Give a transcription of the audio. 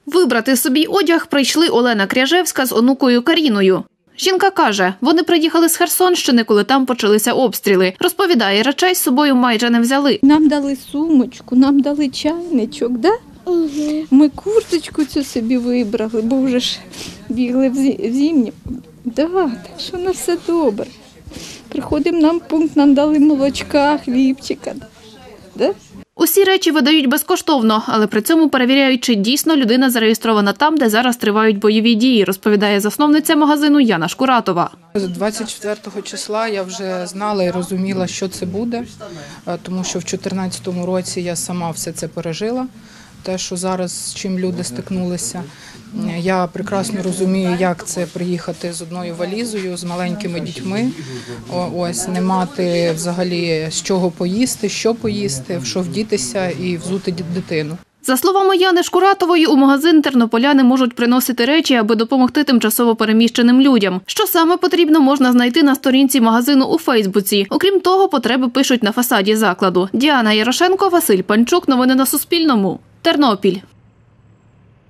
Вибрати собі одяг прийшли Олена Кряжевська з онукою Каріною. Жінка каже, вони приїхали з Херсонщини, коли там почалися обстріли. Розповідає, речей з собою майже не взяли. Нам дали сумочку, нам дали чайничок, да? Ми курточку цю собі вибрали, бо вже ж бігли в зимні. Да, так що у нас все добре. Приходимо нам пункт, нам дали молочка, хлібчика. Да? Усі речі видають безкоштовно, але при цьому перевіряють, чи дійсно людина зареєстрована там, де зараз тривають бойові дії, розповідає засновниця магазину Яна Шкуратова. З 24 числа я вже знала і розуміла, що це буде, тому що в 2014 році я сама все це пережила. Те, що зараз з чим люди стикнулися. Я прекрасно розумію, як це приїхати з одною валізою, з маленькими дітьми, ось не мати взагалі з чого поїсти, що поїсти, в що вдітися і взути дитину. За словами Яни Шкуратової, у магазин тернополяни можуть приносити речі, аби допомогти тимчасово переміщеним людям. Що саме потрібно, можна знайти на сторінці магазину у Фейсбуці. Окрім того, потреби пишуть на фасаді закладу. Діана Ярошенко, Василь Панчук. Новини на Суспільному. Тернопіль.